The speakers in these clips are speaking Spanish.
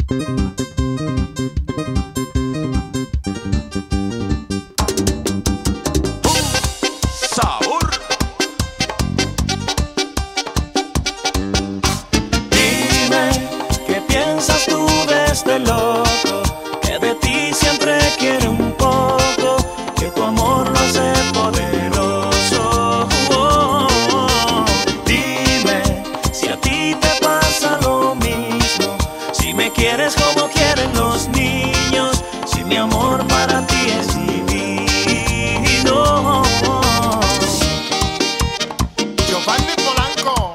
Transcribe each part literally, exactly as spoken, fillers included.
este loco que de ti siempre quiere un poco, que tu amor lo hace poderoso. Oh, oh, oh. Dime si a ti te pasa lo mismo, si me quieres como quieren los niños, si mi amor para ti es divino. Giovanni Polanco.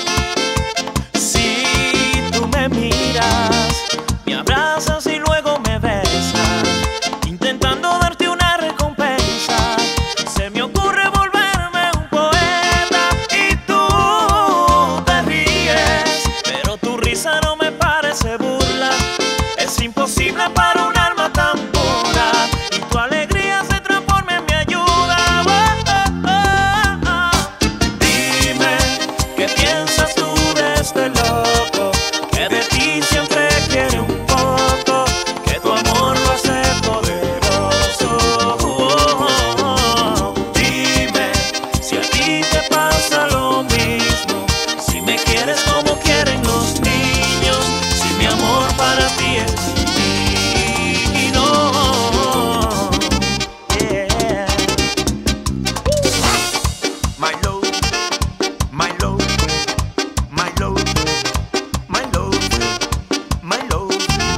Si tú me miras, me abrazas y luego me besas, intentando darte una recompensa, se me ocurre volverme un poeta y tú te ríes, pero tu risa no me parece burla, es imposible para un alma tan pura y tu alegría se transforma en mi ayuda. Oh, oh, oh, oh. Dime, ¿qué piensas tú de este loco que de ti siempre quiere un poco, que tu amor lo hace poderoso? Oh, oh, oh. Dime si a ti te pasa lo mismo, si me quieres como quieren los niños, si mi amor para ti es divino. Yeah. My love, my love, my love, my love, my love.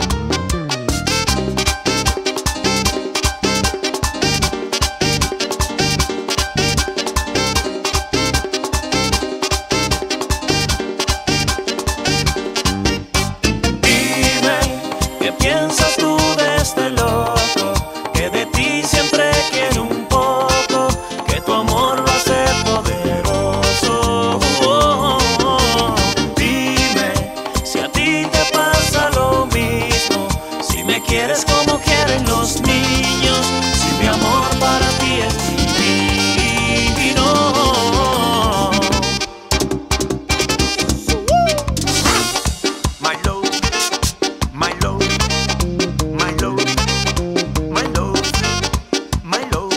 Dime, ¿qué piensas tú de este loco que de ti siempre quiere un poco, que tu amor lo hace poderoso? Oh, oh, oh. Dime si a ti te pasa lo mismo, si me quieres como quieren los niños, si mi amor para ti es divino. My love, my love, my love, my love, my love.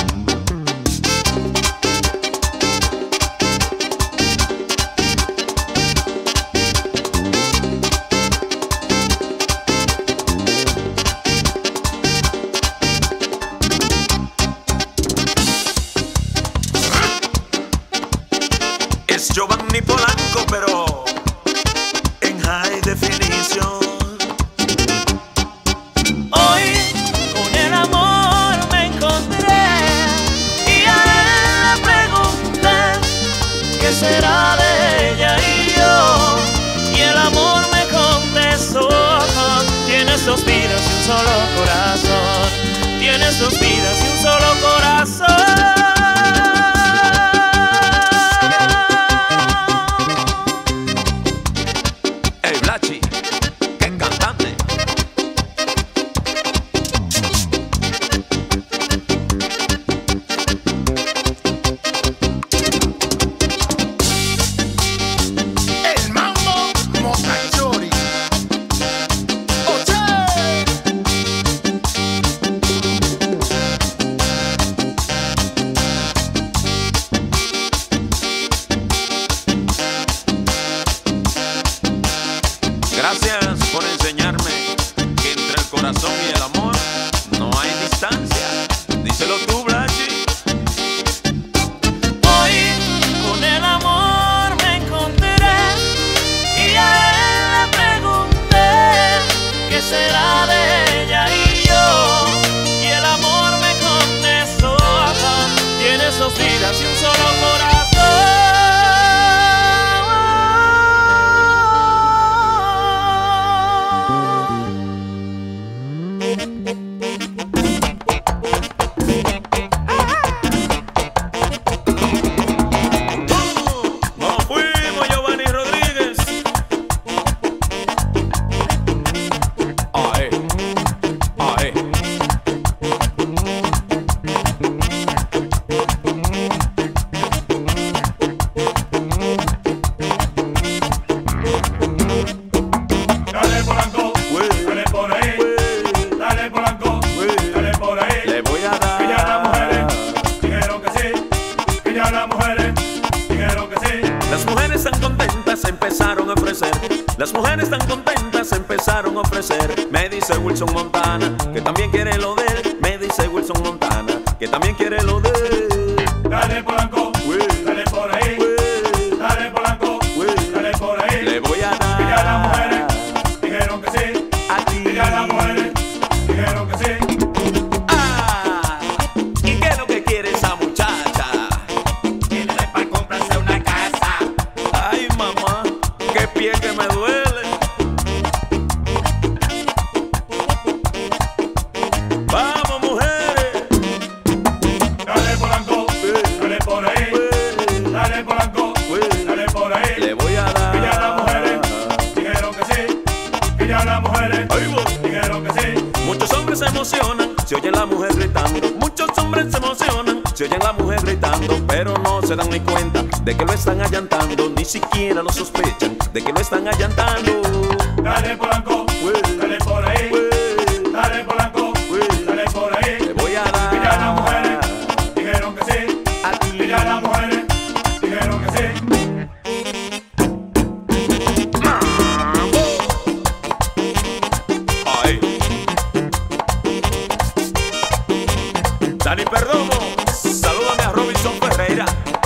Es Giovanni Polanco, pero en high definition. Hoy con el amor me encontré y a él le pregunté qué será de ella y yo, y el amor me contestó: tienes dos vidas y un solo corazón, tienes dos vidas y un solo corazón. El Blachi, qué cantante. El Mambo Motachori. Oye. Gracias por enseñarme que entre el corazón y el amor no hay distancia. Díselo tú, Blachi. Hoy con el amor me encontré y a él le pregunté qué será de ella y yo, y el amor me contestó: tienes dos vidas y un solo corazón. empezaron a ofrecer. Me dice Wilson Montana, que también quiere lo de él. Me dice Wilson Montana, que también quiere lo de él. Dale Polanco, Uy. dale por ahí. Uy. Dale Polanco, Uy. dale por ahí. Le voy a dar. Y ya las mujeres dijeron que sí. A ti. Y ya las mujeres dijeron que sí. Ah, ¿y qué es lo que quiere esa muchacha? Que le dé para comprarse una casa. Ay, mamá, qué pie que me duele. Vamos, mujeres. Dale Polanco, dale por ahí. Dale Polanco, dale por ahí. Le voy a dar. Y ya las mujeres dijeron que sí. Y ya las mujeres Ahí voy. dijeron que sí. Muchos hombres se emocionan, se oyen la mujer gritando. Muchos hombres se emocionan, se oyen la mujer gritando, pero no se dan ni cuenta de que lo están allantando, ni siquiera lo sospechan de que lo están allantando. Dale Polanco, dale por ahí. Dale Polanco, dale por ahí. Le voy a dar. Y ya las mujeres dijeron que sí. A ti. Y ya las mujeres dijeron que sí. Ay. Dani Perdomo, salúdame a Robinson Ferreira.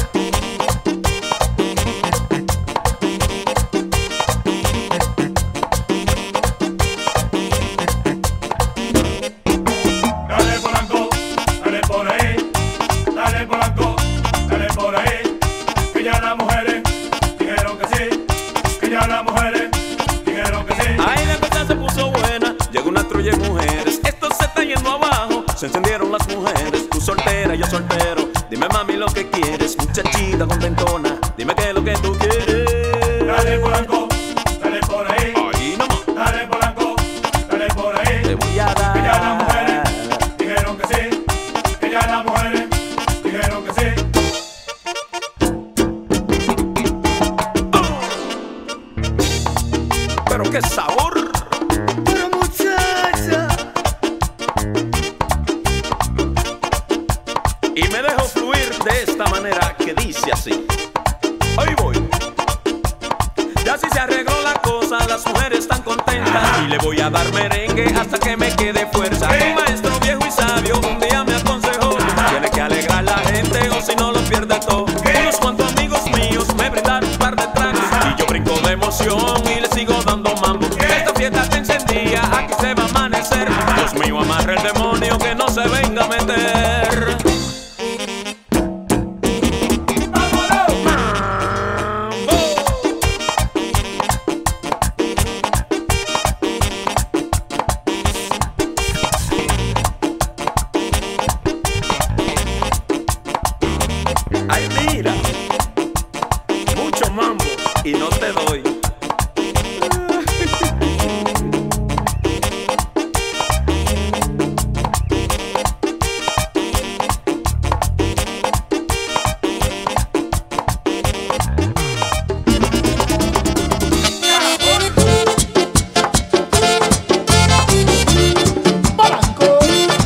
Dale Polanco, dale por ahí. Dale Polanco, dale por ahí. Que ya las mujeres dijeron que sí. Que ya las mujeres dijeron que sí. Ay, la cosa se puso buena, llegó una trulla de mujeres. Esto se está yendo abajo, se encendieron las mujeres. Tú soltera, yo soltero. Dime mami lo que quieres, muchachita contentona. Dime qué es lo que tú quieres. Dale Polanco, dale por ahí. Ahí nomás. Dale Polanco, dale por ahí. Le voy a dar. Que ya las mujeres dijeron que sí. Que ya las mujeres dijeron que sí. Pero qué sabor. Pero muchacha, Y me dejo fluir de esta manera que dice así. Ahí voy. Ya si se arregló la cosa, las mujeres están contentas. Y le voy a dar merengue hasta que me quede fuerza. Un maestro viejo y sabio un día me aconsejó: tiene que alegrar la gente o si no lo pierde todo. Unos cuantos amigos míos me brindaron un par de tragos y yo brinco de emoción y le sigo dando mambo. Esta fiesta está encendida, aquí se va a amanecer. Dios mío, amarre el demonio que no se venga a meter. Ay, mira, mucho mambo y no te doy. Polanco.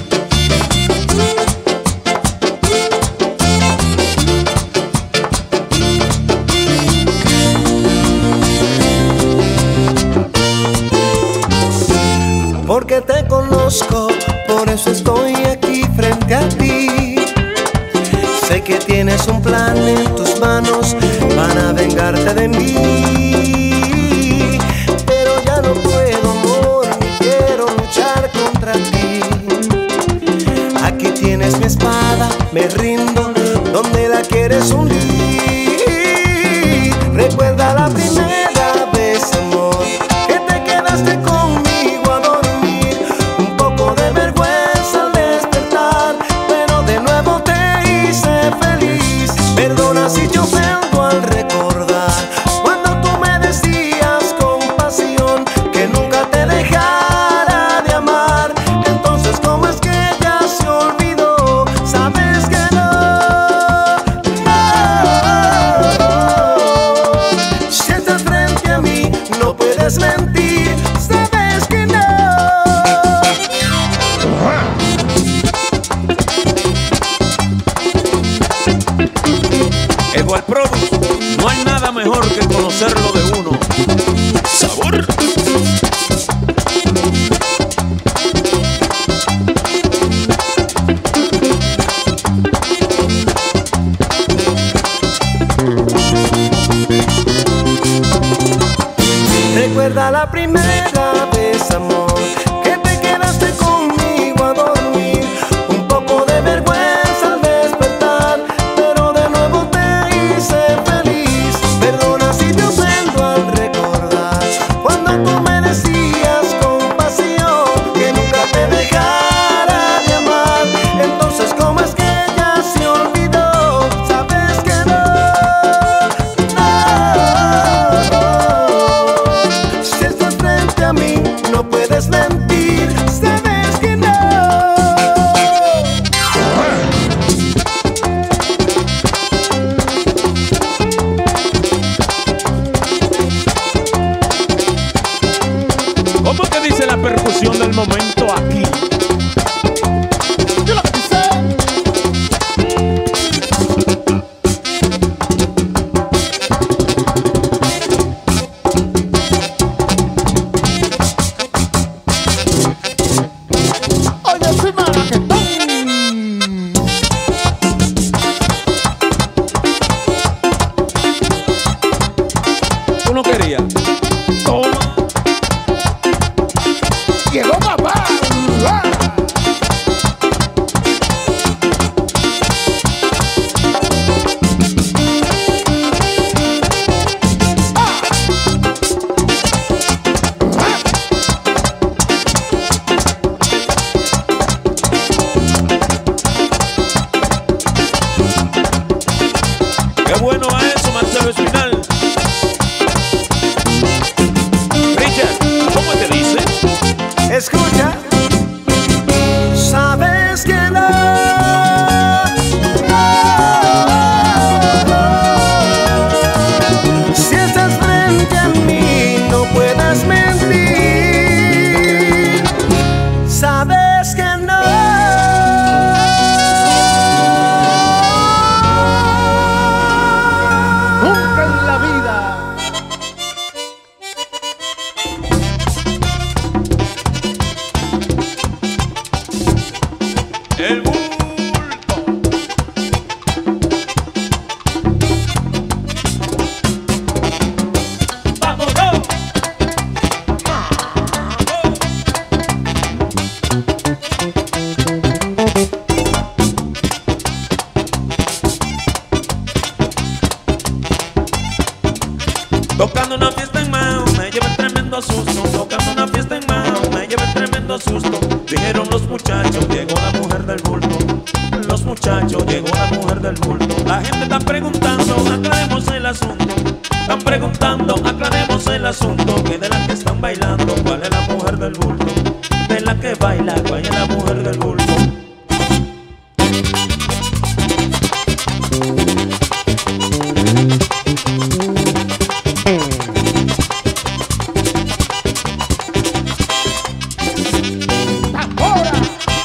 Porque te conozco, por eso estoy aquí frente a ti. Sé que tienes un plan en tus manos para vengarte de mí. Pero ya no puedo, amor, ni quiero luchar contra ti. Aquí tienes mi espada, me rindo, donde la quieres hundir. Recuerda la primera vez, amor, que te quedaste conmigo a dormir. Un poco de vergüenza al despertar, pero de nuevo te hice feliz. Perdona si te ofendo al recordar cuando tú me decías con pasión que nunca te dejara de amar. Entonces, ¿cómo es que ya se olvidó? Sabes que no, no. Si estás frente a mí, no puedes mentir. Sabes que no. Eduard Produce, no hay nada mejor que conocerlo de uno. Sabor. puedes mentir, sabes que no. ¿Cómo que dice la percusión del momento aquí? Yo lo que dice. Oye, soy maraquetón. ¿Tú no querías? Toma. Llegó papá. ¡Ah! Qué bueno va eso, Marcelo Espinal. Richard, ¿cómo te dice? Escucha. Sabes que no. Si estás frente a mí, no puedes mentir. Sabes que no. Nunca en la vida. El bulto. ¡Vamos, go! Tocando una fiesta en Mao, me llevé tremendo susto. Tocando una fiesta en Mao, me llevé tremendo susto. Dijeron los muchachos, llegó la mujer del bulto. Los muchachos, llegó la mujer del bulto. La gente está preguntando, aclaremos el asunto. Están preguntando, aclaremos el asunto. Que de la que están bailando, ¿cuál es la mujer del bulto? De la que baila, ¿cuál es la mujer del bulto? Ahora.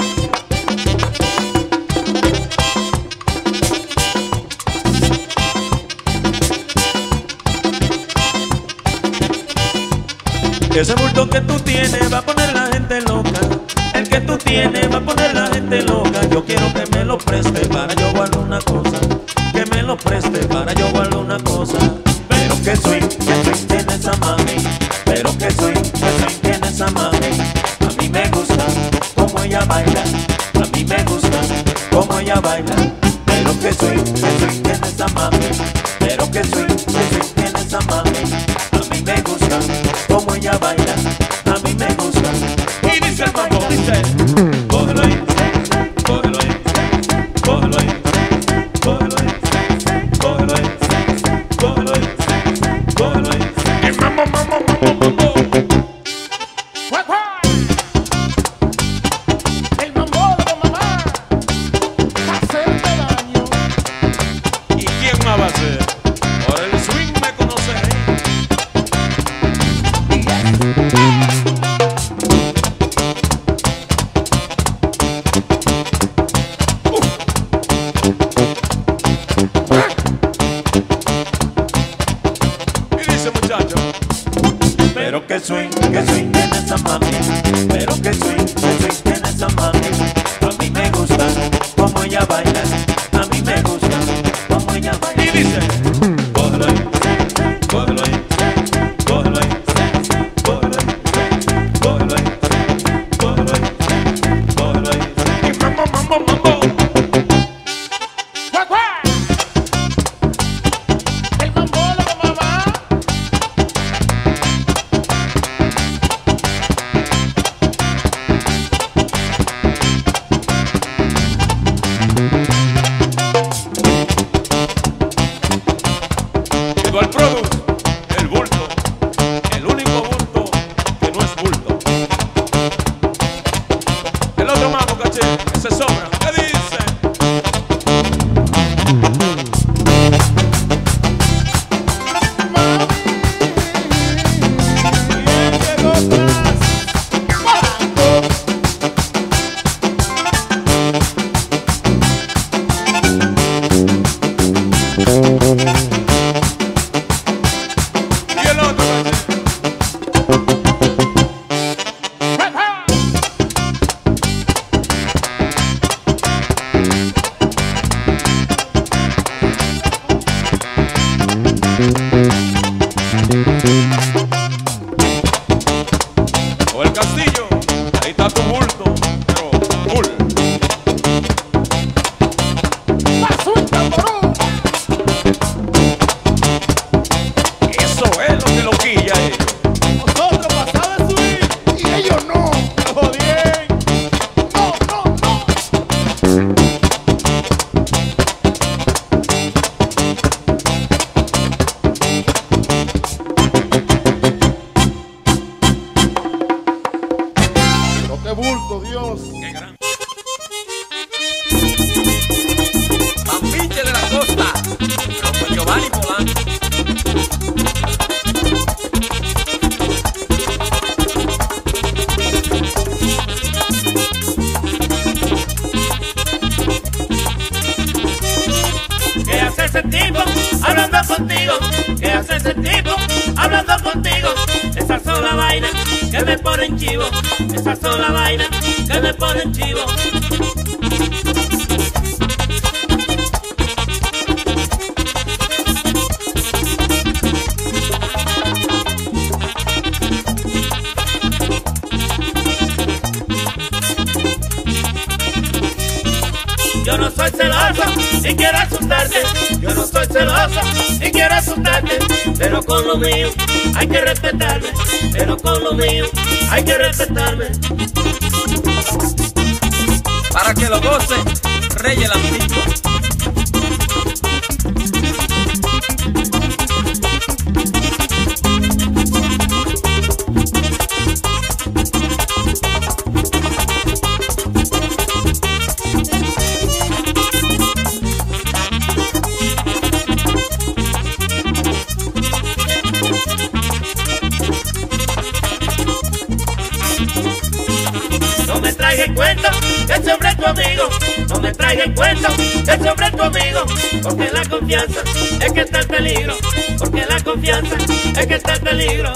Ese bulto que tú tienes va a poner la gente loca. El que tú tienes va a poner la gente loca. Yo quiero que me lo preste para yo guardar una cosa. Que me lo preste para yo guardar una cosa. Pero que swing, que swing tiene esa mami. Pero que swing, que swing tiene esa mami. A mí me gusta como ella baila. A mí me gusta como ella baila. Pero que swing, que swing tiene esa mami. Pero que swing, que swing tiene esa mami. A mí me gusta como ella baila. A mí me gusta. Y dice el mambo, dice: cógelo ahí, cógelo ahí, cógelo ahí, cógelo ahí, cógelo ahí, cógelo ahí, cógelo ahí. Y mambo, mambo, mambo, mambo. El mambo de mamá. Hacerte daño. ¿Y quién más va a ser? Por el swing me conoceré. Y dice muchacho: pero que swing, que swing tiene esa mami. Pero que swing, que swing tiene esa mami. A mí me gusta como ella baila. A mí me gusta como ella baila. Y dice: cógelo ahí, cógelo ahí, cógelo ahí, cógelo ahí, cógelo ahí, cógelo ahí, cógelo ahí. Y mambo, mambo, mambo. El mambo de mamá. Castillo, ahí está tu bulto, pero full. ¡Pasó el tamborón! Eso es lo que lo quilla ellos. Nosotros pasaba a subir y ellos no. ¡Jodien! ¡No, no, no! Pero qué bulto, Dios. Qué gran. Pampiche de la Costa, pero con Giovanni Polanco. ¿Qué hace ese tipo hablando contigo? ¿Qué hace ese tipo hablando contigo? Esas son las vainas que me ponen chivo. Esas son las vainas que me ponen chivo. Yo no soy celoso y quiero asustarte. Yo no soy celoso y quiero asustarte. Pero con lo mío hay que respetarme. Pero con lo mío hay que respetarme. Para que lo goce, Rey el Antiguo. No me traiga el cuento que ese hombre es tu amigo. No me traiga el cuento que ese hombre es tu amigo. Porque la confianza es que está el peligro. Porque la confianza es que está el peligro.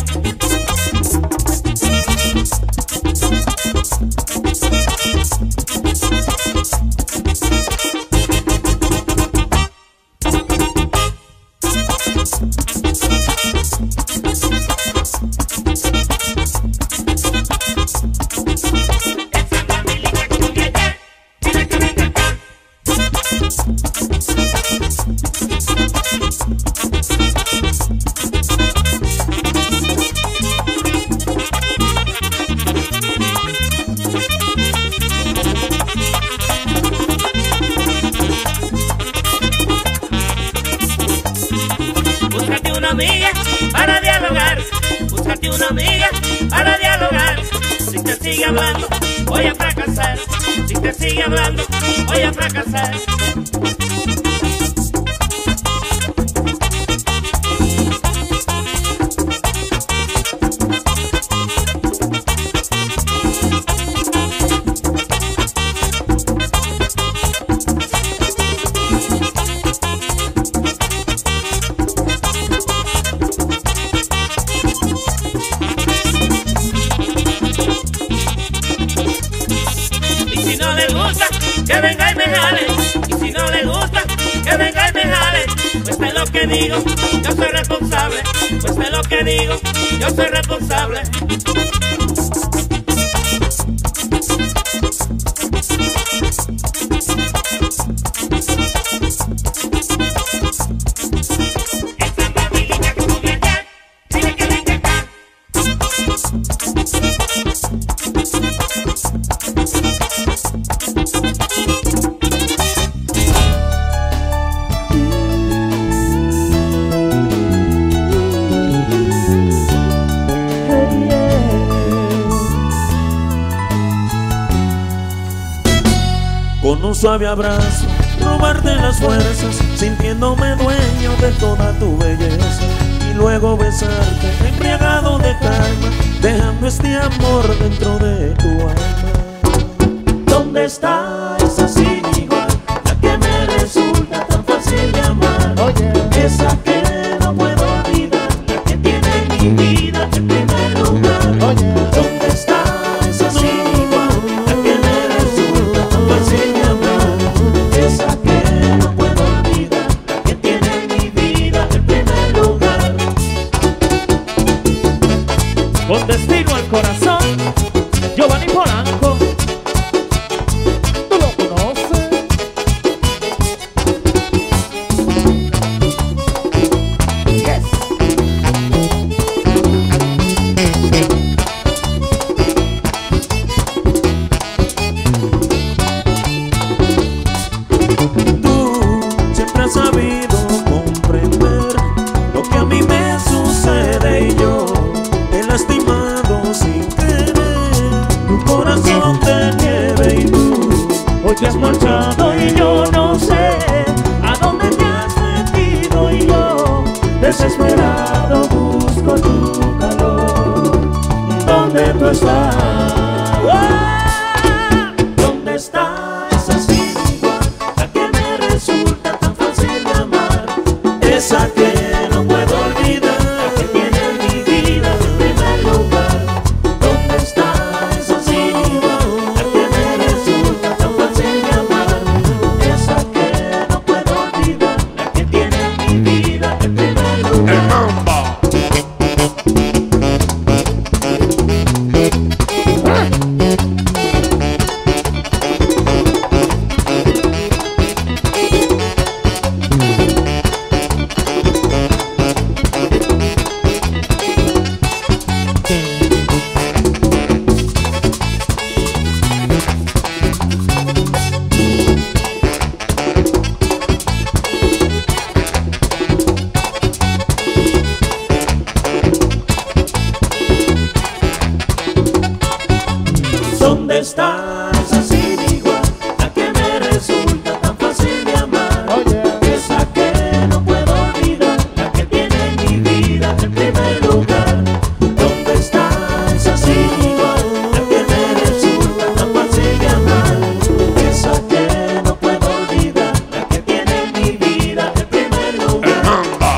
Búscate una amiga para dialogar. Búscate una amiga para dialogar. Si te sigue hablando, voy a fracasar. Si te sigue hablando, voy a fracasar. Y si no le gusta, que venga y me jale. Y si no le gusta, que venga y me jale. Pues de lo que digo, yo soy responsable. Pues de lo que digo, yo soy responsable. Esa mamilita como mi allá, dile que venga acá. Con un suave abrazo, robarte las fuerzas, sintiéndome dueño de toda tu belleza, y luego besarte, embriagado de calma, dejando este amor dentro de tu alma. ¿Dónde está esa sin igual, la que me resulta tan fácil de amar? Oye. Esa que no puedo olvidar, la que tiene mi vida en primer lugar. Oye. ¿Dónde está esa sin igual, la que me resulta tan fácil de amar? Esa que no puedo olvidar, la que tiene mi vida en primer lugar. Con destino al corazón, te has marchado y yo no sé a dónde te has metido, y yo desesperado busco tu calor. ¿Dónde tú estás? ¿Dónde está esa sigua, la que me resulta tan fácil de amar? Esa que no puedo olvidar, la que tiene en mi vida en primer lugar. ¿Dónde está esa sigua, la que me resulta tan fácil de amar? Esa que no puedo olvidar, la que tiene en mi vida en primer lugar. El Mamba. ¿Dónde está esa sigua, la que me resulta tan fácil de amar? Esa que no puedo olvidar, la que tiene en mi vida en primer lugar. ¿Dónde está esa sigua, la que me resulta tan fácil de amar? Esa que no puedo olvidar, la que tiene en mi vida en primer lugar. El Mamba.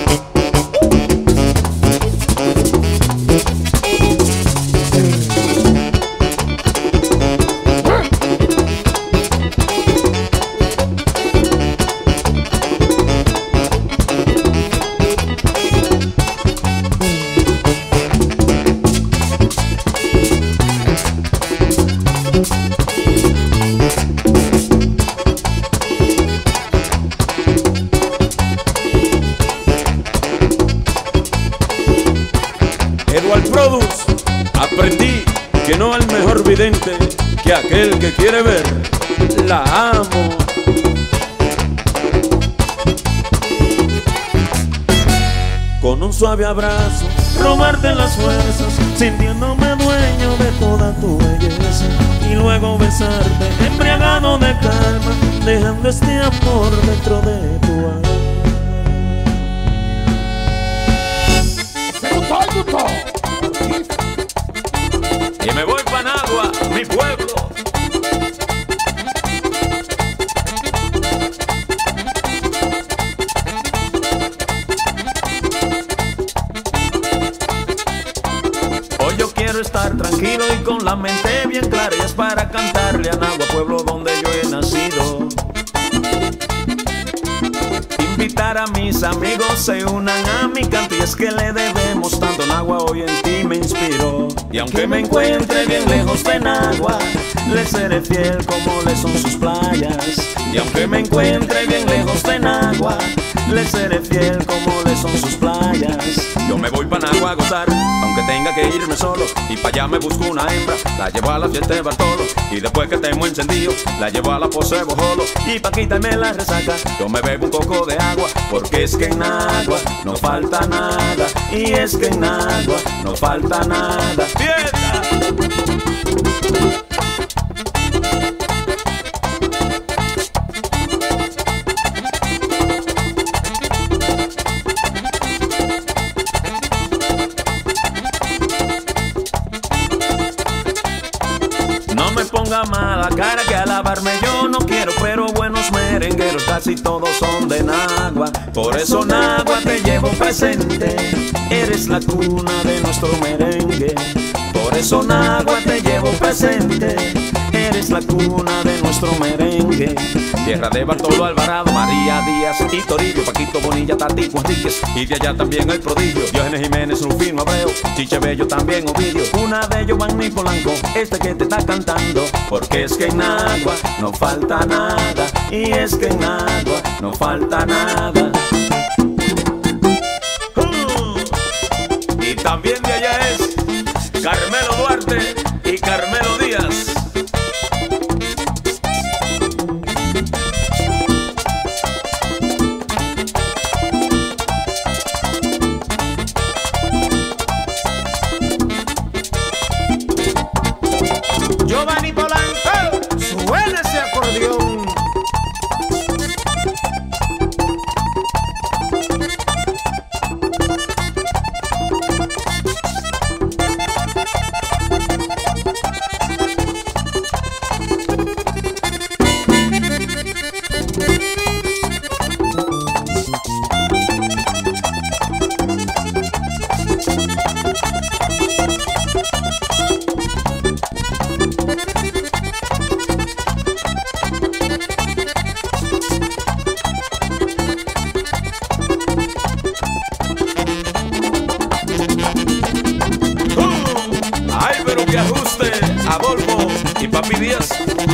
Eduard Produce, aprendí que no hay mejor vidente que aquel que quiere ver. La amo. Con un suave abrazo, robarte las fuerzas, sintiéndome dueño de toda tu belleza, y luego besarte, embriagado de calma, dejando este amor dentro de tu alma. Y me voy pa' Nagua, mi pueblo. Hoy yo quiero estar tranquilo y con la mente bien clara, y es para cantarle a Nagua, pueblo donde yo he nacido. Invitar a mis amigos se unan a mi canto, y es que le debemos tanto. Nagua hoy en ti me inspiró, y aunque me encuentre bien lejos de Nagua, le seré fiel como le son sus playas. Y aunque me encuentre bien lejos de Nagua, le seré fiel como le son sus playas. Yo me voy pa' Nagua a gozar, aunque tenga que irme solo, y pa' allá me busco una hembra, la llevo a la fiesta de Bartolo, y después que estemos encendidos, la llevo a la pose de Bojolo, y pa' quitarme la resaca, yo me bebo un poco de agua, porque es que en Nagua no falta nada, y es que en Nagua no falta nada. ¡Fiesta! No me ponga mala cara que alabarme yo no quiero, pero buenos merengueros casi todos son de Nagua. Por eso Nagua te llevo presente, eres la cuna de nuestro merengue. Por eso Nagua te llevo presente, eres la cuna de nuestro merengue. Tierra de Bartolo Alvarado, María Díaz y Torillo, Paquito Bonilla, Tati Enríquez, y de allá también el prodigio, Diógenes Jiménez, Rufino Abreu, Chiche Bello, también Ovidio. Una de ellos Magni Polanco, este que te está cantando, porque es que en Nagua no falta nada, y es que en Nagua no falta nada. Uh, y también de allá es Carmelo Duarte y Carmelo Díaz. Giovanni Polanco, suena ese acordeón. Adolfo y Papi Díaz.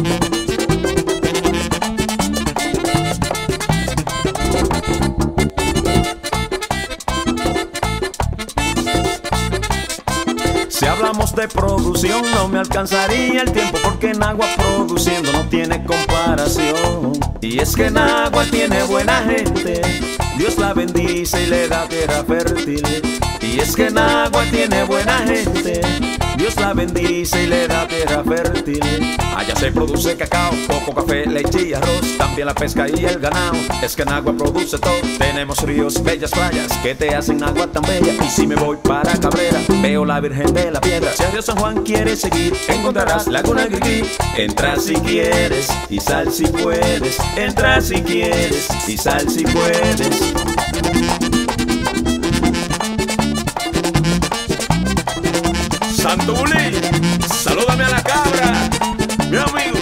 Si hablamos de producción no me alcanzaría el tiempo, porque Nagua produciendo no tiene comparación. Y es que Nagua tiene buena gente, Dios la bendice y le da tierra fértil. Y es que Nagua tiene buena gente, Dios la bendice y le da tierra fértil. Allá se produce cacao, coco, café, leche y arroz, también la pesca y el ganado. Es que Nagua produce todo. Tenemos ríos, bellas playas que te hacen Nagua tan bella. Y si me voy para Cabrera, veo la Virgen de la Piedra. Si a Río San Juan quieres seguir, encontrarás Laguna Grigri. Entra si quieres y sal si puedes. Entra si quieres y sal si puedes. Santo Bulí, salúdame a la cabra, mi amigo.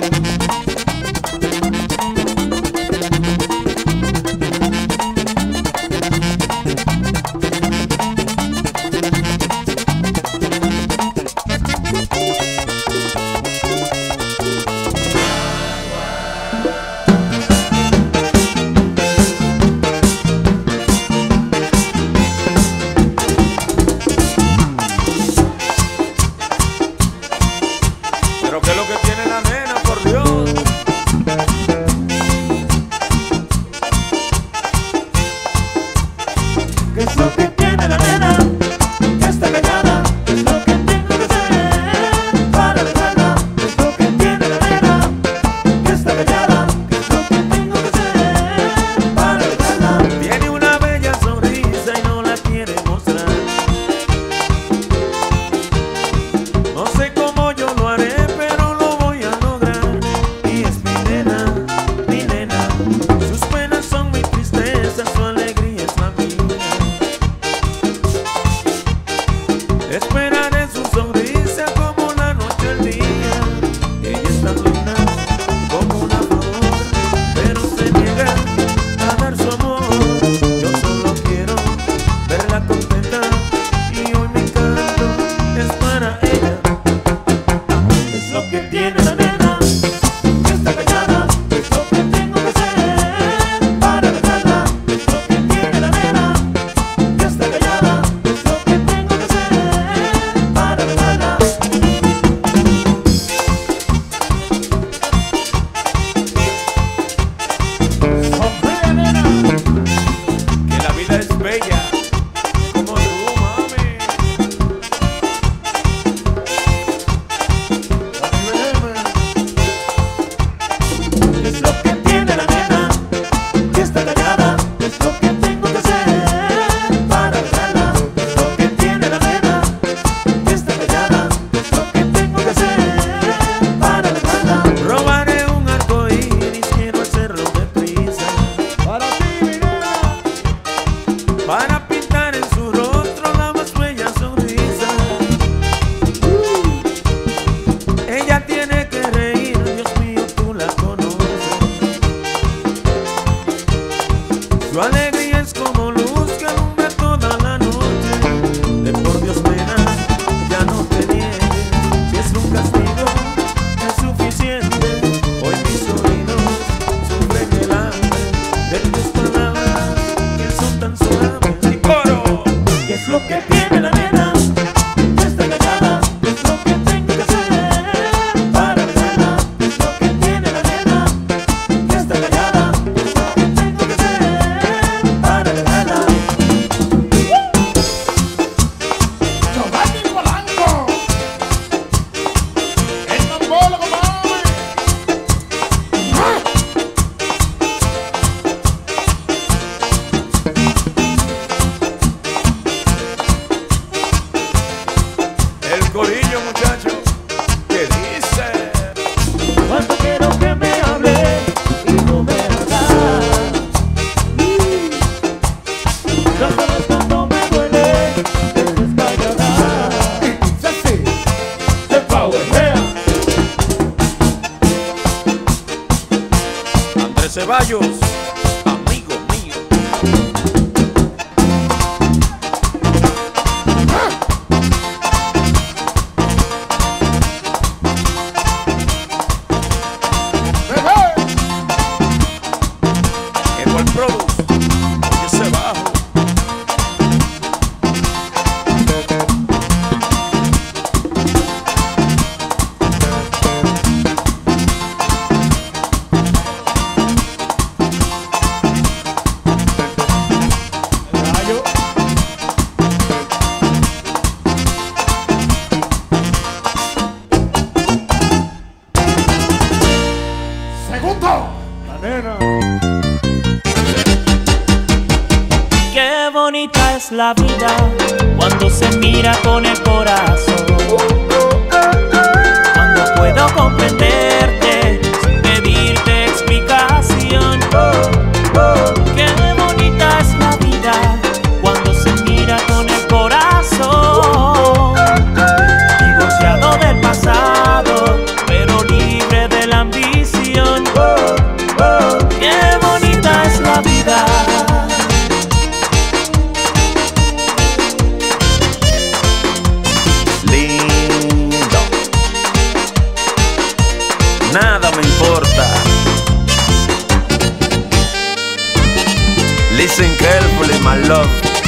Pero ¿qué es lo que tiene la nena, por Dios? ¿Qué es lo que tiene la nena? Que está callada. ¿Qué es lo que tengo que hacer para dejarla? ¿Qué es lo que tiene la nena? Que está callada. ¿Qué es lo que tengo que hacer para dejarla? Tiene una bella sonrisa y no la quiere mostrar. No sé cómo yo lo haré, pero lo voy a lograr. Y es mi nena, mi nena. Sus penas son mi tristeza, su alegría es la mía. Esperaré su sonrisa como la noche al día. Ella es tan linda como una flor, pero se niega a dar su amor. Yo solo quiero verla contenta y hoy mi canto es para ella. ¿Qué es lo que tiene la nena? Que está callada. ¿Qué es lo que tengo que hacer para dejarla? ¿Qué es lo que tiene la nena? Que está callada. ¿Qué es lo que tengo que hacer para dejarla? Sonríe, nena. Que la vida es bella como tú, mami. ¿Qué es lo que tiene la nena? Que está callada. ¿Qué es lo que tengo que hacer para dejarla? ¿Qué es lo que tiene la nena? Que está callada. ¿Qué es lo que tengo que hacer para dejarla? Robaré un arco iris, quiero hacerlo deprisa, Para ti, mi nena. para pintar en su rostro la más bella sonrisa. Ella tiene que reír, Dios mío, tú la conoces. Su alegría es como luz que alumbra toda la noche. De por Dios, nena, ya no te niegues. Si es un castigo, es suficiente. Hoy mis oídos sufren el hambre de tus palabras que son tan suaves. Y coro. ¿Qué es lo que tiene la nena? Que está callada. ¿Qué es lo que tengo que hacer para dejarla? ¿Qué es lo que tiene la nena? Que está callada. ¿Qué es lo que tengo que hacer para dejarla? Giovanni Polanco. El mambólogo, mami. El corillo, muchacho, ¿qué dice? Cuando quiero que me hable y no me haga. Las horas cuando me duele, es callada. Sexy. The power, yeah. Andrés Ceballos, amigo mío. es la vida cuando se mira con el corazón. Cuando puedo comprenderte sin pedirte explicación. Qué bonita es la vida cuando se mira con el corazón. Divorciado del pasado, pero libre de la ambición. Qué bonita es la vida. Lindo. Nada me importa. Listen carefully, my love.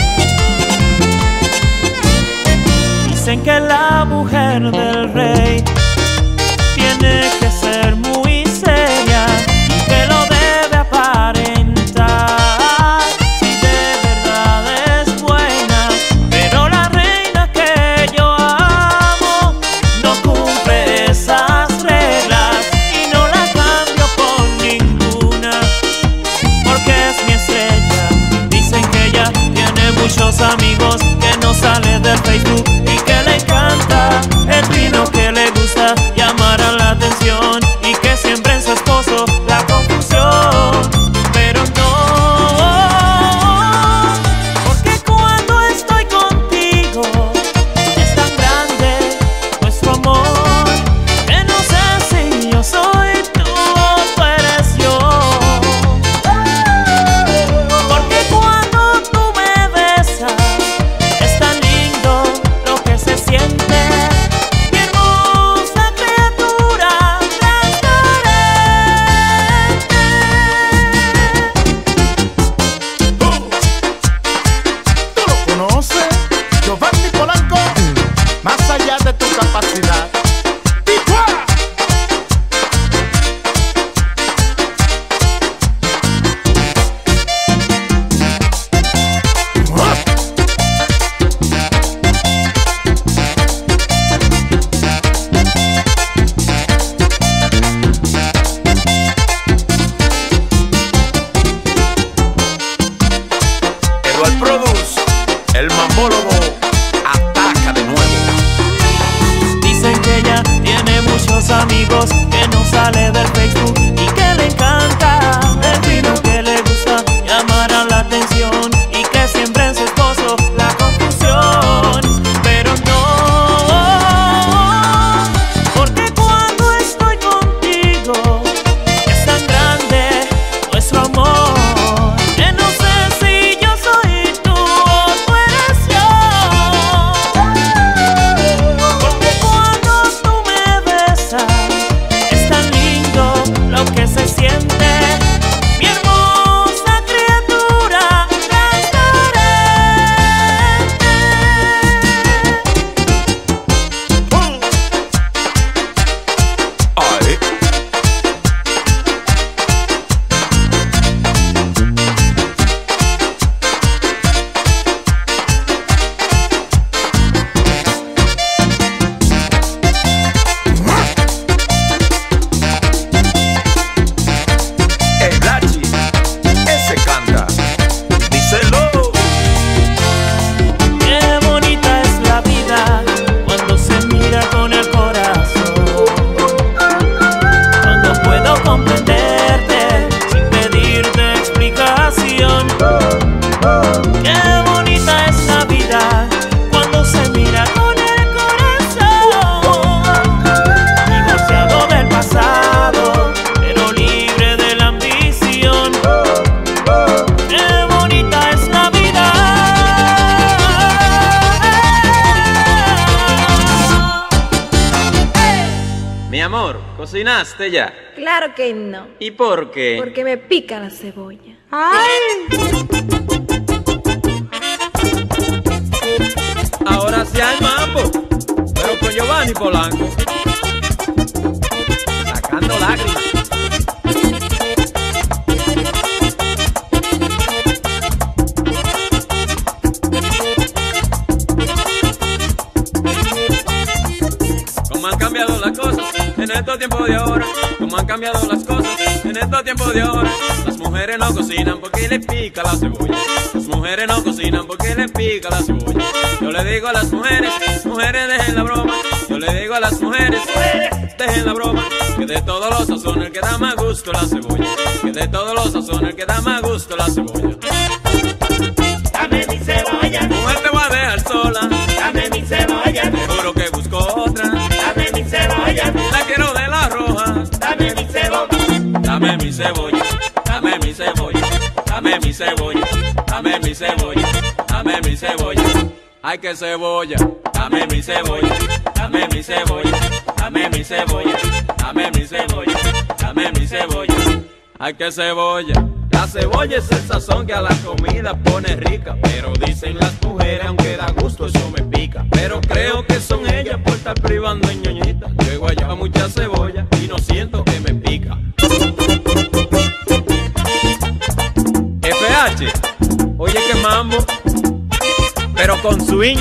Dicen que la mujer del rey tiene que ser muy seria y que lo debe aparentar si de verdad es buena. Pero la reina que yo amo no cumple esas reglas y no la cambio por ninguna, porque es mi estrella. Dicen que ella tiene muchos amigos, que no sale del Facebook y que le encanta el vino, que le gusta llamar a la atención y que siempre en su esposo la confusión. Pero no, porque cuando estoy contigo es tan grande nuestro amor, que no sé si yo soy tú o tú eres yo. Porque cuando tú me besas es tan lindo lo que se siente. Mi hermosa criatura transparente. ¿Tú lo conoces? Giovanni Polanco, más allá de tu capacidad. ¡Ticua! Eduard Produce, el mambólogo, ataca de nuevo. Dicen que ella tiene muchos amigos, que no sale del Facebook y que le encanta el vino, que le gusta llamar a la atención y que siempre en su esposo la confusión. Pero no, porque cuando estoy contigo es tan grande nuestro amor, que no sé si yo soy tú o tú eres yo. Porque cuando tú me besas es tan lindo lo que se siente. Mi hermosa criatura transparente. Ay, el Blachi, ese canta. Díselo. Qué bonita es la vida cuando se mira con el corazón. Cuando puedo comprenderte sin pedirte explicación. Qué bonita es la vida cuando se mira con el corazón. Divorciado del pasado, pero libre de la ambición. Qué bonita es la vida. Mi amor, ¿cocinaste ya? Claro que no, ¿Y por qué? porque me pica la cebolla. Ahora sí hay mambo, pero con Giovanni Polanco, sacando lágrimas. ¿Cómo han cambiado las cosas en estos tiempos de ahora, como han cambiado las cosas, en estos tiempos de ahora, las mujeres no cocinan porque les pica la cebolla. Las mujeres no cocinan porque les pica la cebolla. Yo le digo a las mujeres, mujeres dejen la broma. Yo le digo a las mujeres, dejen la broma. Que de todos los sazones el que da más gusto la cebolla. Que de todos los sazones el que da más gusto la cebolla. Dame mi cebolla, Mujer te voy a dejar sola, dame mi cebolla, te juro que busco otra. dame mi cebolla, La quiero de la roja. dame mi cebolla, Dame mi cebolla, dame mi cebolla, dame mi cebolla, dame mi cebolla, dame mi cebolla. Ay, que cebolla, dame mi cebolla, dame mi cebolla, dame mi cebolla, dame mi cebolla, dame mi cebolla. Ay, que cebolla. La cebolla es el sazón que a la comida pone rica. Pero dicen las mujeres, aunque da gusto, eso me pica. Pero creo que son ellas por estar privando en ñoñita. Llego allá mucha cebolla y no siento que me pica. F H, oye que mambo, pero con swing.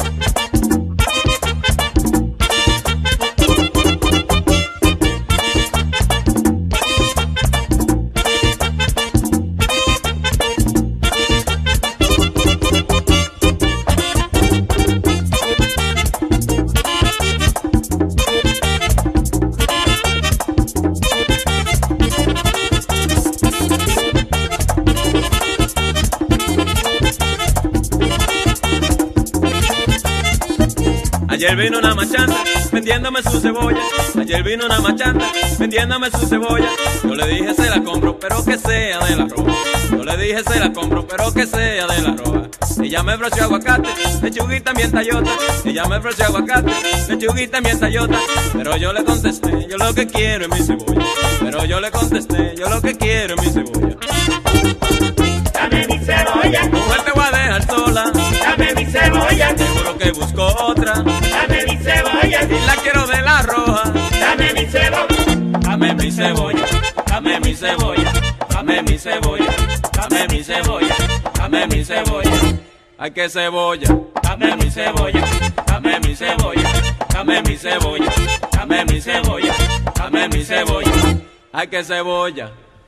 Ayer vino una machanta vendiéndome su cebolla. Ayer vino una machanta vendiéndome su cebolla. Yo le dije se la compro, pero que sea de la roja. Yo le dije se la compro, pero que sea de la roja. Ella me ofreció aguacate, lechuguita bien tallota. Ella me ofreció aguacate, lechuguita bien tallota. Pero yo le contesté, yo lo que quiero es mi cebolla. Pero yo le contesté, yo lo que quiero es mi cebolla. dame mi cebolla, Mujer te voy a dejar sola, dame mi cebolla, seguro que busco otra. dame mi cebolla, Y la quiero de la roja. dame mi cebolla, Dame mi cebolla, dame mi cebolla, dame mi cebolla, dame mi cebolla, dame mi cebolla. Ay, que cebolla, dame mi cebolla, dame mi cebolla, dame mi cebolla, dame mi cebolla, dame mi cebolla. Ay, que cebolla.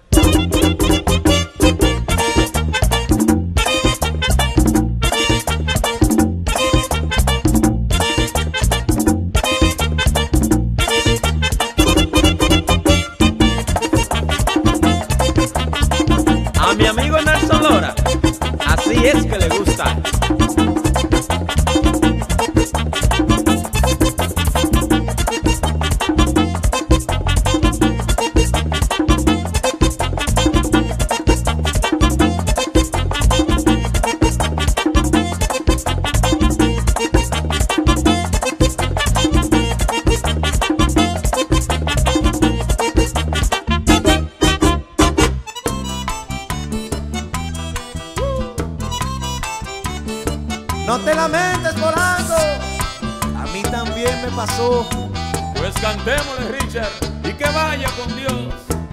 A mi amigo Nelson Lora, así es que le gusta. No te lamentes por algo, a mí también me pasó. Pues cantémosle, Richard, y que vaya con Dios.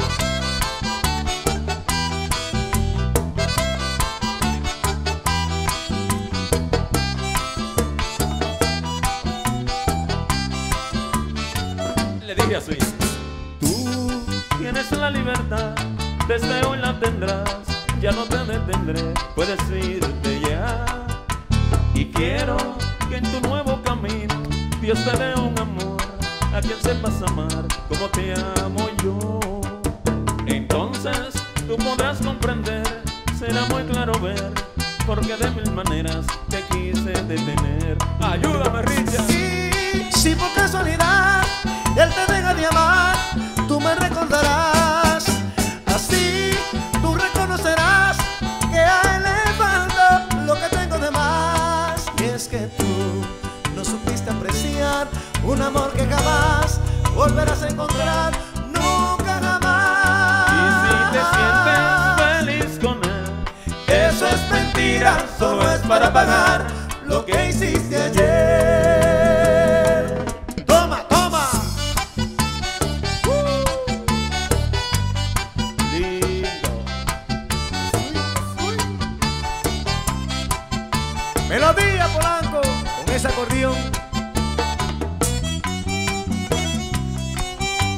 Le dije así: tú tienes la libertad, desde hoy la tendrás, ya no te detendré, puedes irte ya. Y quiero que en tu nuevo camino Dios te dé un amor a quien sepas amar como te amo yo. Entonces tú podrás comprender, será muy claro ver, porque de mil maneras te quise detener. Ayúdame, Richard. Y si por casualidad él te deja de amar, tú me recordarás. Así tú reconocerás que a él le falta lo que tengo de más. Y es que tú no supiste apreciar un amor que jamás volverás a encontrar, nunca jamás. Y si te sientes feliz con él, Eso es mentira, solo es para pagar lo que hiciste ayer. Toma, toma. lindo. Melodía, Polanco, con ese acordeón.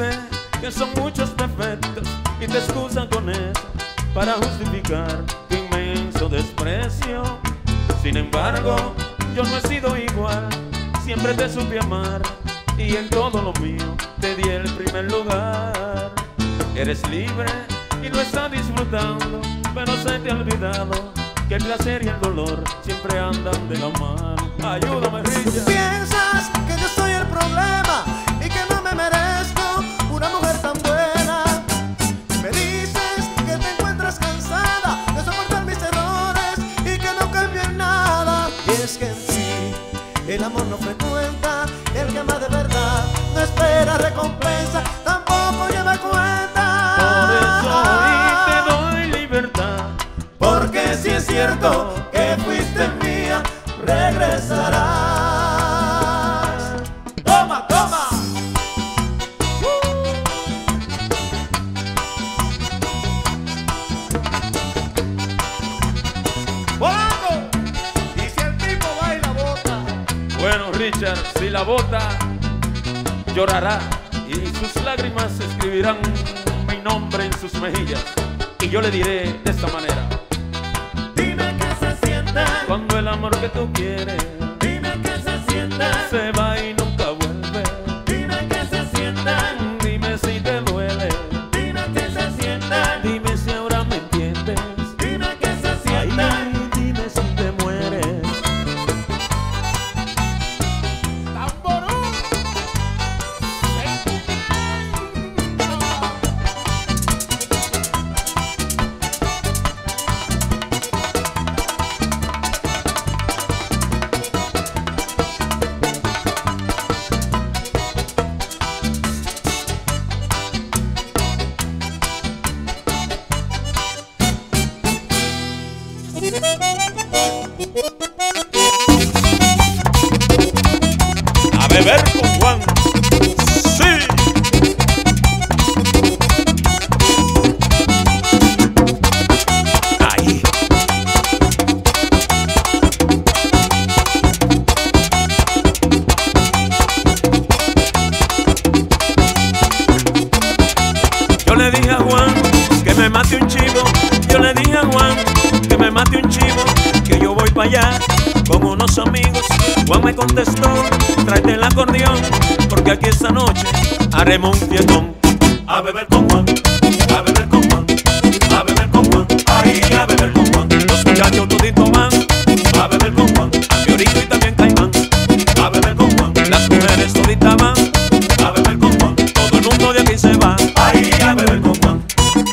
sé que son muchos defectos y te excusan con eso para justificar tu inmenso desprecio. Sin embargo, yo no he sido igual, siempre te supe amar y en todo lo mío te di el primer lugar. Eres libre y lo estás disfrutando, pero se te ha olvidado que el placer y el dolor siempre andan de la mano. Ayúdame, Richard. Piensas que yo soy el problema y que no me merezco una mujer tan buena. Me dices que te encuentras cansada de soportar mis errores y que no cambio en nada. Y es que en sí el amor no frecuenta, el que ama de verdad no espera recompensa, tampoco lleva cuenta. Por eso hoy te doy libertad, porque si es cierto que fuiste mía, regresarás. Toma, toma. ¡Vamos! Y si el tipo va y la bota. bueno, Richard, si la bota, llorará y sus lágrimas escribirán mi nombre en sus mejillas. Y yo le diré de esta manera: Dime qué se siente, cuando el amor que tú quieres dime qué se siente, se va y nunca vuelve. dime qué se siente, Dime si te duele, dime qué se siente, dime si ahora me entiendes. dime qué se Ay, siente. dime si te mueres. ¡Tamború! A beber con Juan. Sí. Ahí. Yo le dije a Juan que me mate un chivo. Yo le dije a Juan que me mate un chivo, que yo voy para allá con unos amigos. Juan me contestó: tráete el acordeón, porque aquí esta noche haremos un fiestón. A beber con Juan, a beber con Juan, a beber con Juan, ay, a beber con Juan, Los muchachos toditos van a beber con Juan, a Fiorito y también Caimán. a beber con Juan, Las mujeres toditas van, a beber con Juan, todo el mundo de aquí se va. ay, a beber con Juan.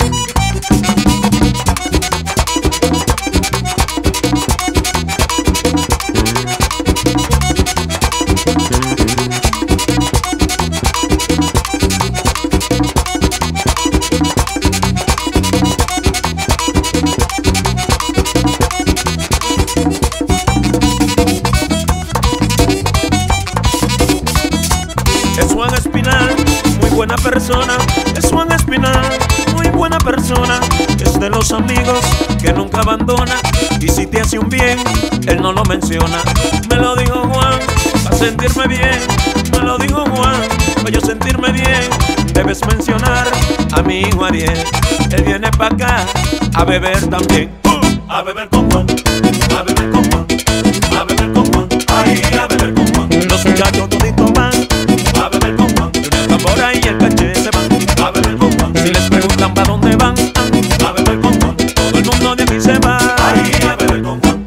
Es Juan Espinal, muy buena persona. Es Juan Espinal, muy buena persona. Es de los amigos que nunca abandona. Y si te hace un bien, él no lo menciona. Me lo dijo Juan, para sentirme bien. Me lo dijo Juan, para yo sentirme bien. Debes mencionar a mi hijo Ariel. Él viene para acá a beber también. A beber con Juan, a beber con Juan, a beber con Juan, ay, a beber con Juan, Los muchachos toditos van, a beber con Juan, Junior Tambora y el Caché se van. a beber con Juan, Si les preguntan para dónde van, a beber con Juan, todo el mundo de aquí se va. ay, a beber con Juan.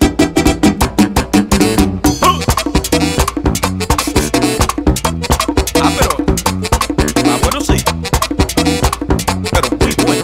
Ah, pero, ah, bueno, sí, pero muy bueno.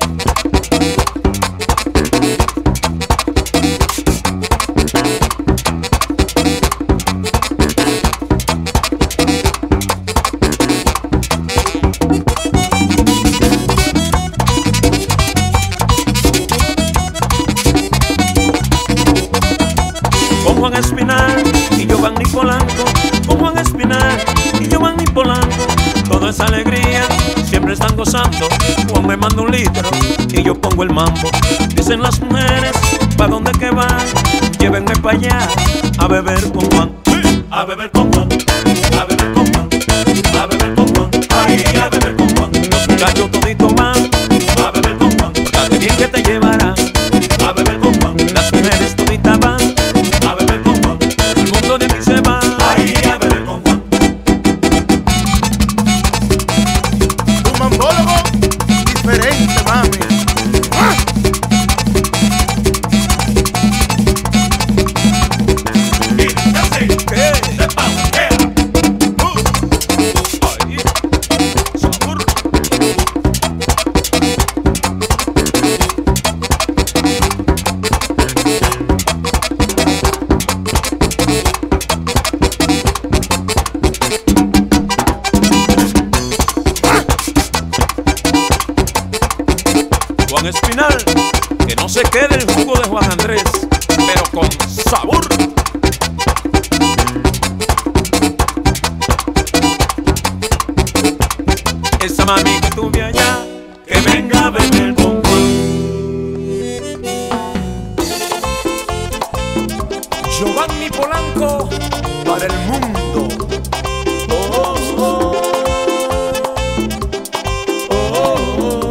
Con Juan Espinal y Giovanni Polanco, con Juan Espinal y Giovanni Polanco, toda esa alegría siempre están gozando. Juan me manda un litro y yo pongo el mambo. Dicen las mujeres, ¿pa' dónde que van? Llévenme pa' allá a beber con Juan. A beber con Juan, a beber con Juan, a beber con Juan, Ahí a beber con Juan. Los muchachos toditos van A beber con Juan. pórtate bien que te llevará. A beber con Juan. Las mujeres toditas van A beber con Juan. el mundo de aquí se va. Ahí a beber con Juan. Un mambólogo diferente, mami. ¡Ah! Y así, ¿Qué? se pautea. Ahí. Sabor. Juan Espinal, que no se quede el jugo de Juan Andrés, pero con sabor. Esa mami que tuve allá, que venga a beber con Juan. Giovanni Polanco para el mundo. Oh, oh, oh,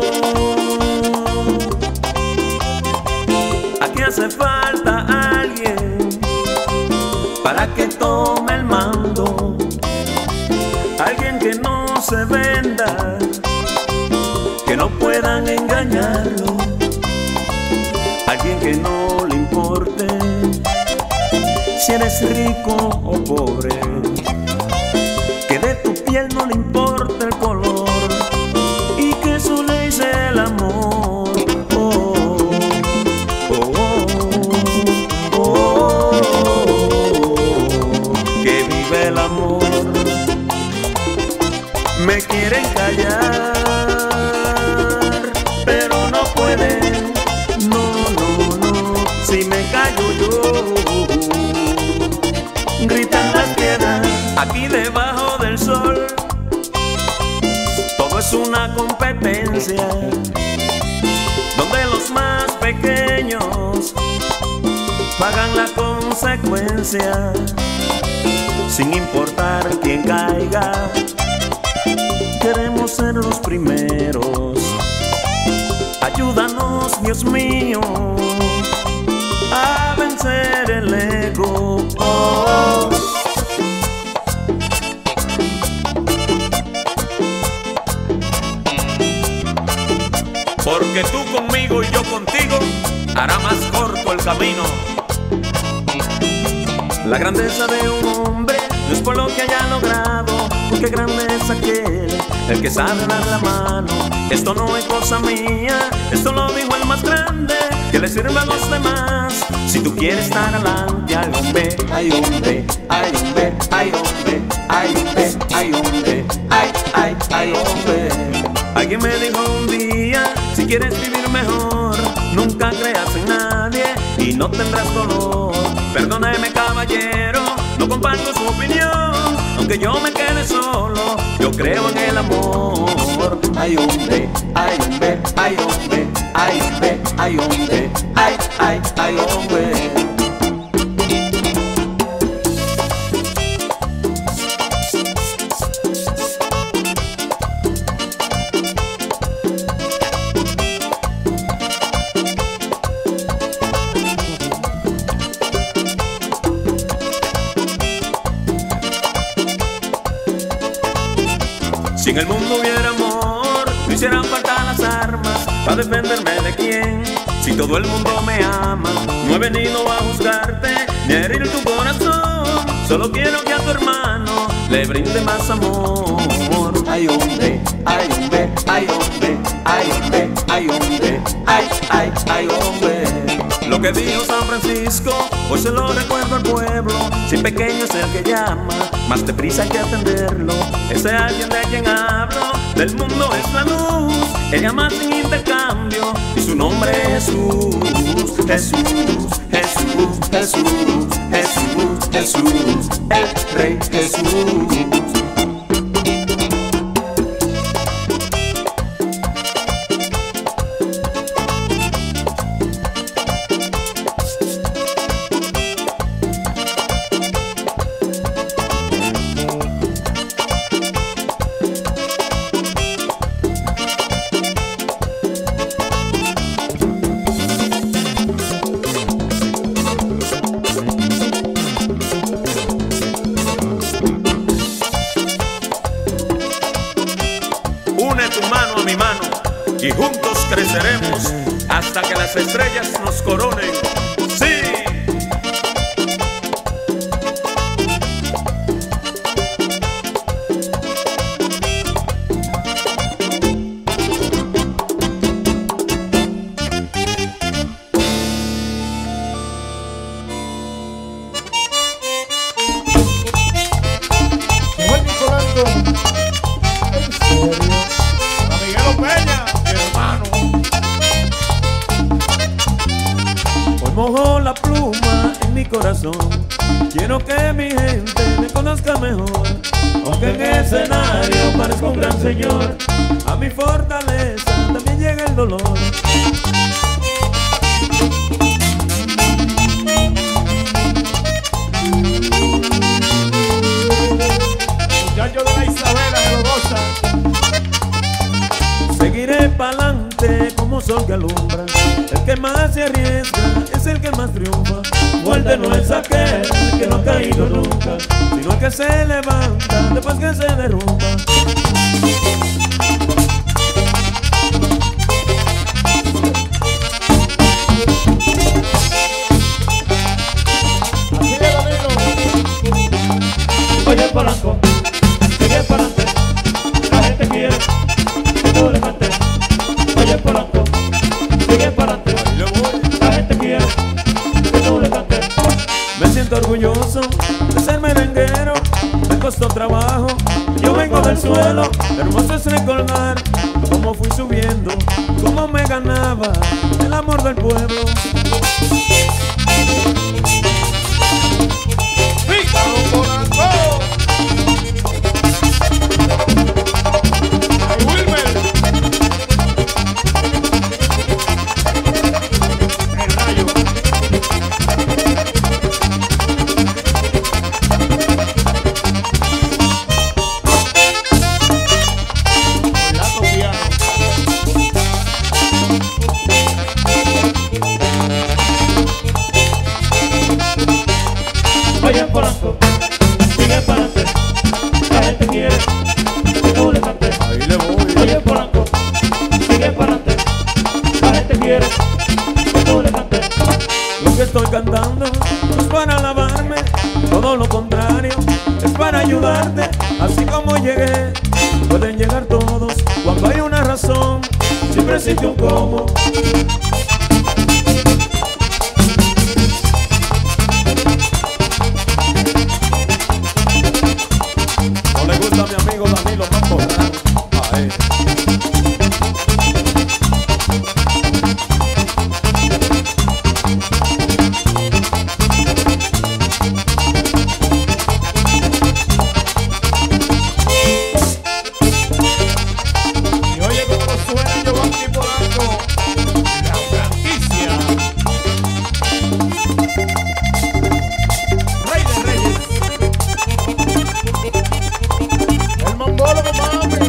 oh. Aquí hace falta alguien para que tome el mando. Alguien que no se venda, que no puedan engañarlo. Alguien que no le importe si eres rico o pobre, que de tu piel no le importa el color y que su ley sea el amor. Oh, oh, oh, oh, oh, que vive el amor. Me quieren callar, pero no pueden. No, no, no, si me callo yo, gritan las piedras aquí debajo del sol. Todo es una competencia donde los más pequeños pagan la consecuencia, sin importar quién caiga. Queremos ser los primeros. Ayúdanos, Dios mío, a vencer el ego. Oh. Porque tú conmigo y yo contigo hará más corto el camino. La grandeza de un hombre no es por lo que haya logrado, porque grande es aquel el que sabe dar la mano. Esto no es cosa mía, esto lo dijo el más grande, que le sirva a los demás. Si tú quieres estar adelante, hay hombre, hay hombre, hay hombre, hay hombre, hay hombre, hay hombre, hay, hay, hay hombre. Alguien me dijo un día, si quieres vivir mejor, nunca creas en nadie y no tendrás dolor. Perdóneme, caballero, no comparto su opinión, aunque yo me quede solo, yo creo en el amor. Ay hombre, ay hombre, ay hombre, ay hombre, ay hombre, ay, ay, ay hombre. Si en el mundo hubiera amor, no hicieran falta las armas para defenderme de quién. Si todo el mundo me ama, no he venido a juzgarte ni a herir tu corazón. Solo quiero que a tu hermano le brinde más amor. Ay hombre, ay hombre, ay hombre, ay hombre, ay hombre, ay, ay, ay hombre. Lo que dijo San Francisco, hoy se lo recuerdo al pueblo. Si pequeño es el que llama, más deprisa hay que atenderlo. Ese alguien de quien hablo, del mundo es la luz. Él llama sin intercambio y su nombre es Jesús. Jesús, Jesús, Jesús, Jesús, Jesús, el Rey Jesús. y juntos creceremos hasta que las estrellas nos coronen. ¡Sí! Mojo la pluma en mi corazón, quiero que mi gente me conozca mejor. Aunque en escenario parezco un gran señor, a mi fortaleza también llega el dolor. Muchachos de la Isabela de los Rosa. Seguiré pa'lante como sol que alumbra, el que más se arriesga es el que más triunfa. Fuerte no es aquel que no ha caído nunca, sino el que se levanta después que se derrumba. Así de Danilo. Oye Polanco, sigue pa'lante, la gente quiere que tú le cantes. Oye Polanco, sigue pa'lante, la gente quiere que tú le cantes. Me siento orgulloso de ser merenguero, me costó trabajo, yo vengo del suelo. Hermoso es recordar cómo fui subiendo, cómo me ganaba el amor del pueblo. ¡Pícaro Polanco! ¡Ay, Wilmer! El rayo. Lato piano. Oye Polanco, sigue pa'lante, la gente quiere que tú le cantes. Ahí le voy. Oye Polanco, sigue pa'lante, la gente quiere que tú le cantes. Lo que estoy cantando no es para alabarme, todo lo contrario, es para ayudarte. Así como llegué, pueden llegar todos cuando hay una razón, siempre existe un cómo. No le gusta a mi amigo Danilo Mamborrán. A él. Y oye cómo suena Giovanni Polanco. La franquicia. Rey de Reyes. El mongólogo, mami.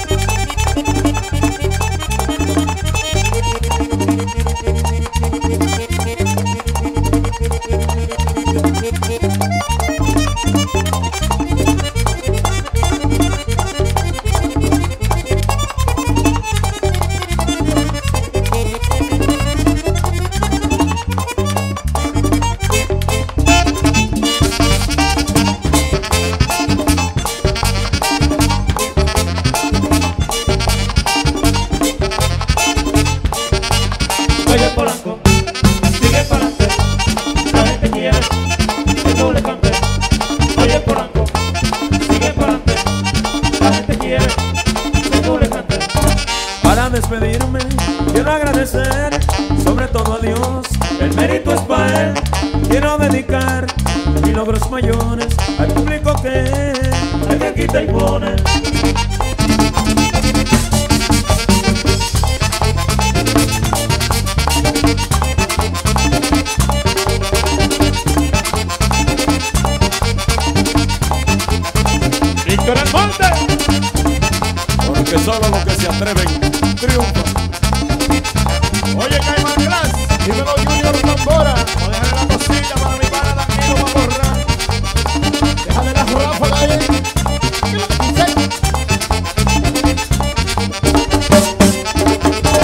Oye Polanco, sigue pa'lante, la gente quiere que tú le cantes. Oye Polanco, sigue pa'lante, la gente quiere que tú le cantes. Para despedirme, quiero agradecer sobre todo a Dios, el mérito es para Él. Quiero dedicar mis logros mayores al público que el que quita y pone. Víctor Almonte. Porque solo los que se atreven triunfan. Oye, Caimán Glass. Dímelo, Junior Tambora. O déjale la cosilla para mi pana Danilo Mamborrán. Déjale la ráfaga ahí. ¿Qué lo que dice?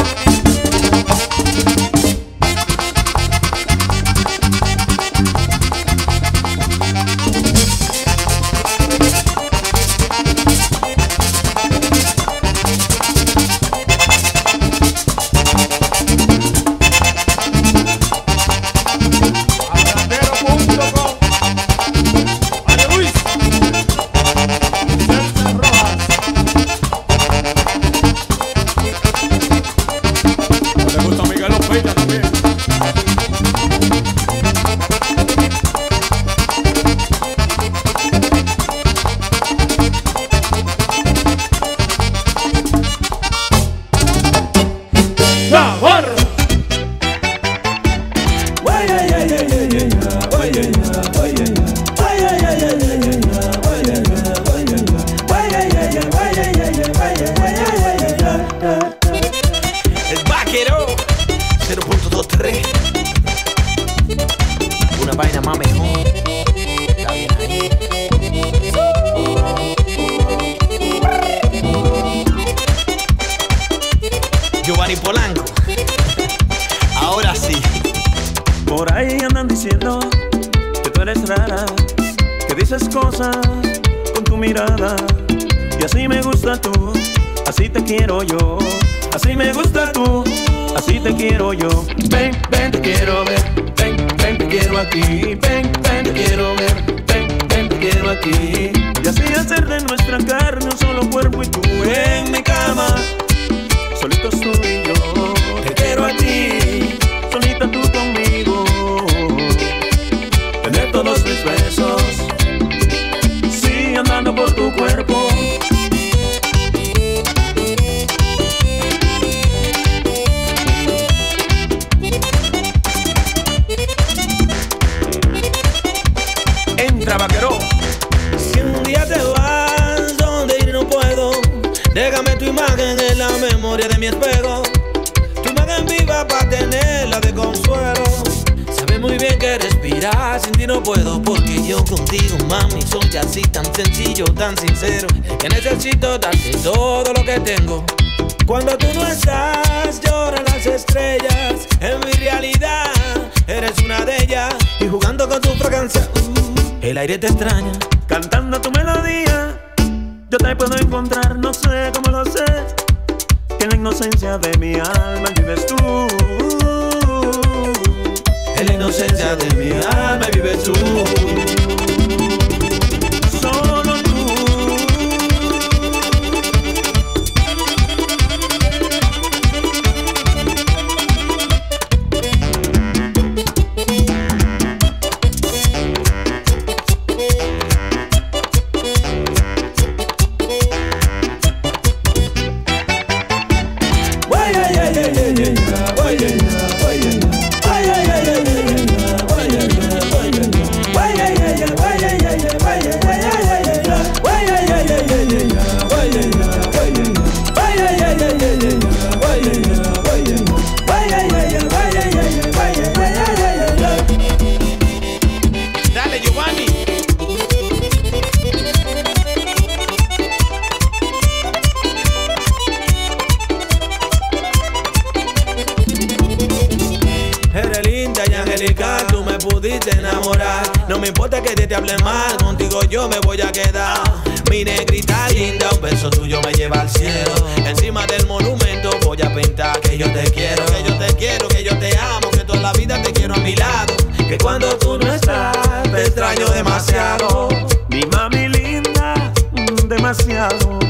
Está bien ahí. Giovanni Polanco. Ahora sí. Por ahí andan diciendo que tú eres rara, que dices cosas con tu mirada. Y así me gusta tú, así te quiero yo. Así me gusta tú, así te quiero yo. Ven, ven, te quiero ver. Ven, ven, te quiero aquí. Ven, ven, te quiero ver. Ven, ven, te quiero aquí. Y así hacer de nuestra carne un solo cuerpo y tú en mi cama. Solitos tú y yo. Te quiero a ti, solita tú conmigo. Tener todos mis besos, sí, andando por tu cuerpo. Entra, vaquero. Si un día te vas, donde ir no puedo. Déjame tu imagen en la memoria de mi espejo. Tu imagen viva para tenerla de consuelo. Sabes muy bien que respirar sin ti no puedo, porque yo contigo, mami, soy así tan sencillo, tan sincero, que necesito darte todo lo que tengo. Cuando tú no estás, lloran las estrellas. En mi realidad, eres una de ellas. Y jugando con tu fragancia, uh, el aire te extraña. Cantando tu melodía, yo te puedo encontrar, no sé cómo lo sé. Que en la inocencia de mi alma vives tú. En la inocencia de mi alma vives tú. Solo tú. Dale, Giovanni. Eres linda y angelical, tú me pudiste enamorar. No me importa que te, te hable mal, contigo yo me voy a quedar. Mi negrita linda, un beso tuyo me lleva al cielo. Encima del monumento voy a pintar que yo te quiero, que yo te quiero, que yo te amo, que toda la vida te quiero a mi lado. Que cuando tú no estás, te extraño demasiado. Mi mami linda, mm, demasiado.